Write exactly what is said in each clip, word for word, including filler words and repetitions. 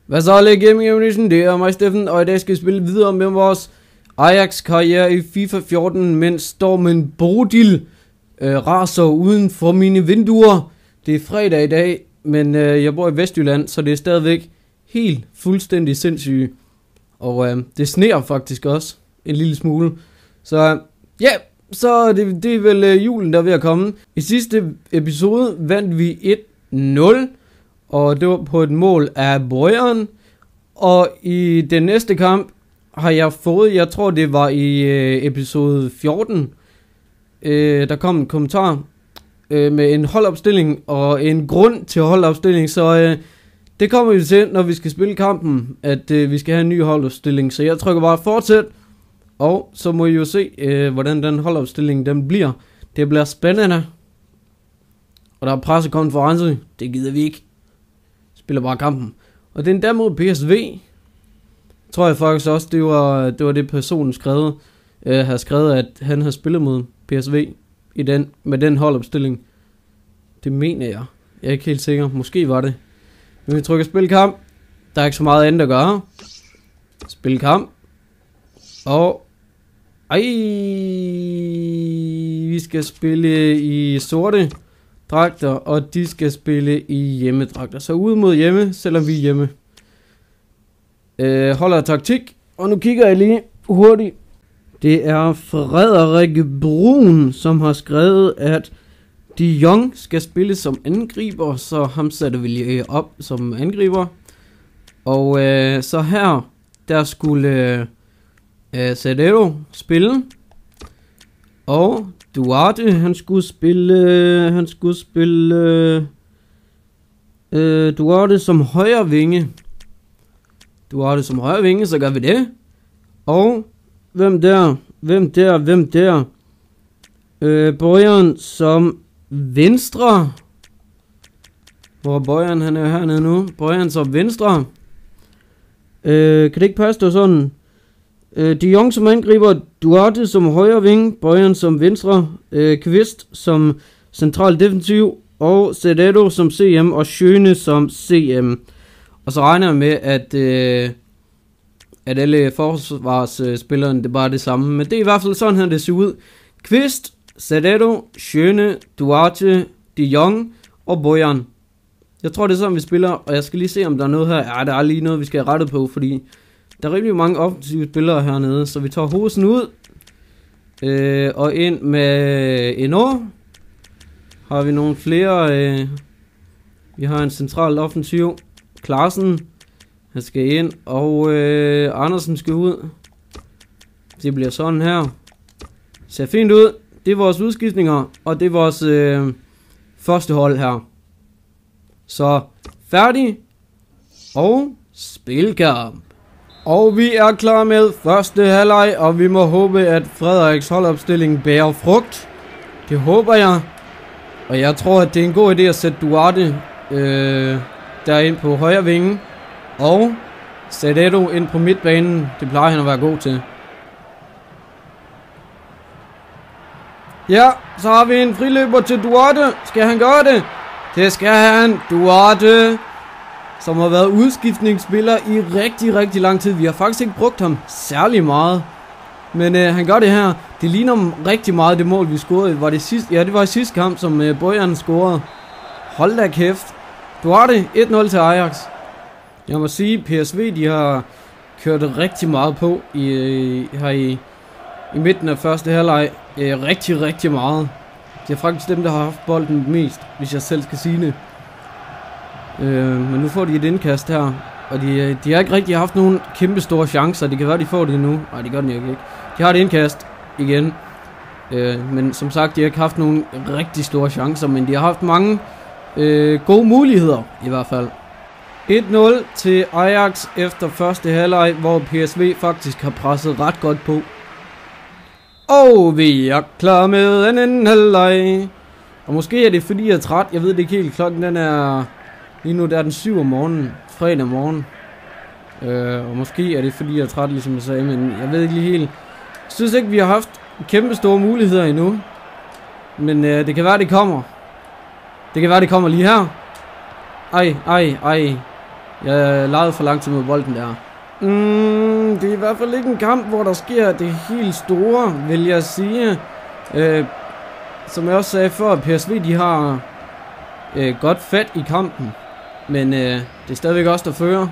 Hvad så, alle Gaming Ammunition? Det er mig, Steffen, og i dag skal vi spille videre med vores Ajax-karriere i FIFA fjorten, mens stormen Bodil øh, raser uden for mine vinduer. Det er fredag i dag, men øh, jeg bor i Vestjylland, så det er stadigvæk helt fuldstændig sindssygt. Og øh, det sneer faktisk også en lille smule. Så ja, yeah, så det, det er vel øh, julen, der er ved at komme. I sidste episode vandt vi et nul. Og det var på et mål af Bojan. Og i den næste kamp har jeg fået, jeg tror det var i øh, episode fjorten, øh, der kom en kommentar øh, med en holdopstilling og en grund til holdopstilling. Så øh, det kommer vi til, når vi skal spille kampen, at øh, vi skal have en ny holdopstilling. Så jeg trykker bare fortsæt, og så må I jo se, øh, hvordan den holdopstilling den bliver. Det bliver spændende. Og der er pressekonference, det gider vi ikke. Spiller bare kampen. Og den der mod P S V, tror jeg faktisk også, det var det, var det personen skrevet, øh, har skrevet, at han har spillet mod P S V i den, med den holdopstilling. Det mener jeg. Jeg er ikke helt sikker. Måske var det. Men vi trykker spil kamp. Der er ikke så meget andet at gøre. Spil kamp. Og ej, vi skal spille i sorte dragter, og de skal spille i hjemmedragter. Så ude mod hjemme, selvom vi er hjemme. Øh, holder taktik, og nu kigger jeg lige hurtigt. Det er Frederik Brun, som har skrevet, at De Jong skal spille som angriber, så ham sætter vi lige op som angriber. Og øh, så her, der skulle øh, Sadero spille. Og Duarte, han skulle spille, han skulle spille øh, Duarte som højre vinge. Duarte som højre vinge, så gør vi det. Og hvem der, hvem der, hvem der? Øh, Bojan som venstre. Hvor er Bojan, han er hernede nu. Bojan som venstre. Øh, kan det ikke passe, der sådan? Øh, De Jong som angriber, Duarte som højre ving, Bojan som venstre, øh, Kvist som central defensiv, og Sedado som C M, og Schöne som C M. Og så regner jeg med, at, øh, at alle forsvarsspillerne, det er bare det samme. Men det er i hvert fald sådan her, det ser ud. Kvist, Sedado, Schöne, Duarte, De Jong og Bojan. Jeg tror, det er sådan, vi spiller, og jeg skal lige se, om der er noget her. Ja, der er lige noget, vi skal have rettet på, fordi der er rigtig mange offensive spillere hernede, så vi tager hosen ud. Øh, og ind med Eno. Har vi nogle flere. Øh, vi har en central offensiv. Klarsen. Han skal ind. Og øh, Andersen skal ud. Det bliver sådan her. Ser fint ud. Det er vores udskiftninger. Og det er vores øh, første hold her. Så færdig. Og spilkamp. Og vi er klar med første halvleg, og vi må håbe, at Frederiks holdopstilling bærer frugt. Det håber jeg. Og jeg tror, at det er en god idé at sætte Duarte øh, derind på højre vinge. Og Sadado ind på midtbanen. Det plejer han at være god til. Ja, så har vi en friløber til Duarte. Skal han gøre det? Det skal han. Duarte, som har været udskiftningsspiller i rigtig, rigtig lang tid. Vi har faktisk ikke brugt ham særlig meget. Men øh, han gør det her. Det ligner rigtig meget det mål, vi scorede. Var det sidste? Ja, det var i sidste kamp, som øh, Bojan scorede. Hold da kæft. Duarte, et nul til Ajax. Jeg må sige, P S V, de har kørt rigtig meget på i, øh, her i, i midten af første halvleg. Øh, rigtig, rigtig meget. Det er faktisk dem, der har haft bolden mest, hvis jeg selv skal sige det. Øh, men nu får de et indkast her. Og de, de har ikke rigtig haft nogen kæmpe store chancer. Det kan være, de får det nu. Nej, det gør den ikke. De har et indkast igen. Øh, men som sagt, de har ikke haft nogen rigtig store chancer. Men de har haft mange øh, gode muligheder i hvert fald. et nul til Ajax efter første halvleg, hvor P S V faktisk har presset ret godt på. Og vi er klar med en anden halvleg. Og måske er det fordi jeg er træt. Jeg ved det ikke helt. Klokken den er... Lige nu der er den syv om morgenen, fredag morgen. Øh, og måske er det fordi jeg er træt, ligesom jeg sagde, men jeg ved ikke lige helt. Jeg synes ikke vi har haft kæmpe store muligheder endnu. Men øh, det kan være det kommer. Det kan være det kommer lige her. Ej, ej, ej. Jeg legede for lang tid med bolden der. Mm, det er i hvert fald ikke en kamp, hvor der sker det helt store, vil jeg sige. Øh, som jeg også sagde før, P S V de har øh, godt fat i kampen. Men øh, det er stadigvæk også der fører.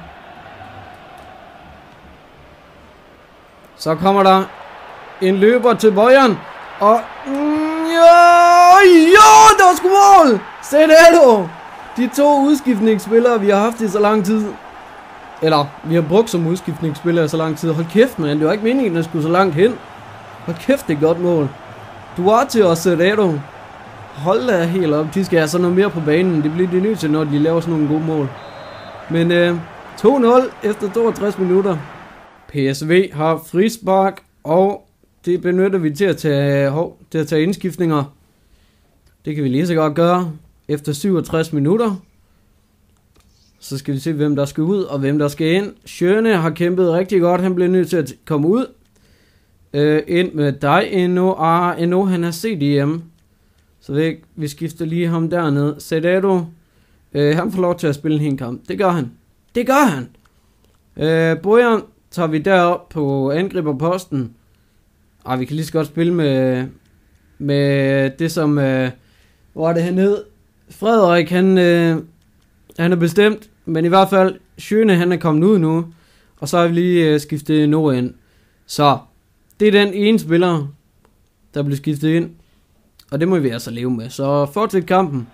Så kommer der en løber til Bojan. Og mm, ja, ja, der er sgu mål! Se det du! De to udskiftningsspillere, vi har haft i så lang tid. Eller, vi har brugt som udskiftningsspillere i så lang tid. Hold kæft, man. Det var ikke meningen, at den skulle så langt hen. Hold kæft, det er godt mål. Duarte og Serrero. Hold da helt op. De skal have sådan noget mere på banen. Det bliver de nødt til, når de laver sådan nogle gode mål. Men øh, to nul efter toogtres minutter. P S V har frispark, og det benytter vi til at tage, hov, til at tage indskiftninger. Det kan vi lige så godt gøre. Efter syvogtres minutter. Så skal vi se, hvem der skal ud og hvem der skal ind. Schöne har kæmpet rigtig godt. Han bliver nødt til at komme ud. Øh, ind med dig, Eno. Ah, Eno, han er C D M. Så vi, vi skifter lige ham dernede. Serrero. Øh, han får lov til at spille en hel kamp. Det gør han. Det gør han. Øh, Bojan tager vi derop på angriberposten. Ah, vi kan lige så godt spille med, med det som... Øh, hvor er det hernede? Frederik, han, øh, han er bestemt. Men i hvert fald, Schöne, han er kommet ud nu. Og så har vi lige øh, skiftet Eno ind. Så, det er den ene spiller, der bliver skiftet ind. Og det må vi altså leve med. Så fortsæt kampen.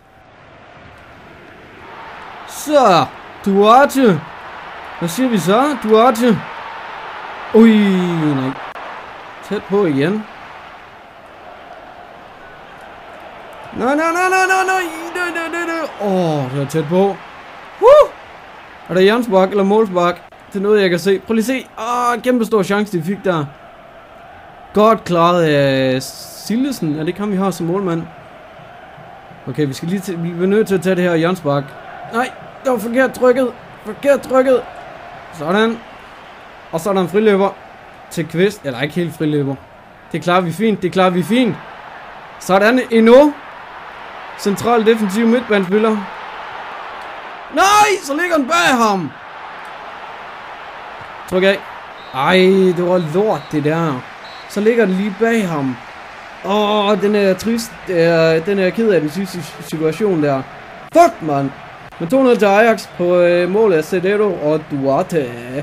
Så, Duarte. Hvad siger vi så? Duarte. Ui, nej. Tæt på igen. Nej, nej, nej, nej, nej, nej, nej, nej, nej. Åh, det er tæt på. Woo! Er der hjørnespark eller målspark? Det er noget, jeg kan se. Prøv lige at se. Åh, kæmpe stor chance, de fik der. Godt klaret af Sillesen. Er det ikke ham, vi har som målmand? Okay, vi skal lige til, vi er nødt til at tage det her hjørnespark. Nej, det var forkert trykket. Forkert trykket. Sådan. Og så er der en friløber til Kvist. Eller ikke helt friløber. Det klarer vi fint, det klarer vi fint. Sådan, Eno. Central defensiv midtbanespiller. Nej, så ligger den bag ham. Tryk af. Ej, det var lort det der. Så ligger den lige bag ham. Åh, den er trist. Den er ked af den sidste situation der. Fuck, man. Men to nul til Ajax på øh, målet af Serrero og Duarte.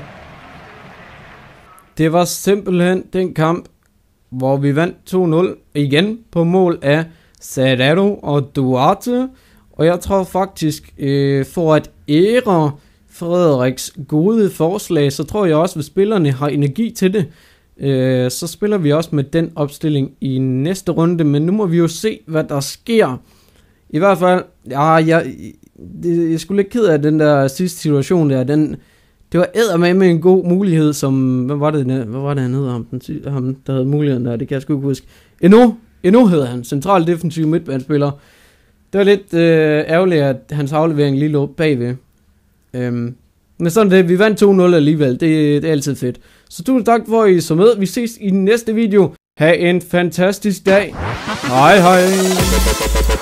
Det var simpelthen den kamp, hvor vi vandt to nul igen på mål af Serrero og Duarte. Og jeg tror faktisk, øh, for at ære Frederiks gode forslag, så tror jeg også, at spillerne har energi til det. Øh, så spiller vi også med den opstilling i næste runde, men nu må vi jo se, hvad der sker. I hvert fald, ja, jeg, det, jeg skulle lidt ked af den der sidste situation der. Den, det var eddermame med en god mulighed, som, hvad var det, hvad var det han hedder, ham, den, ham der havde muligheden der, det kan jeg sgu ikke huske. Eno, Eno hedder han, central defensiv midtbanespiller. Det var lidt øh, ærgerligt, at hans aflevering lige lå bagved. Øhm, men sådan det, vi vandt to nul alligevel, det, det er altid fedt. Så tusind tak for at I så med, vi ses i næste video. Ha' en fantastisk dag. Hej hej.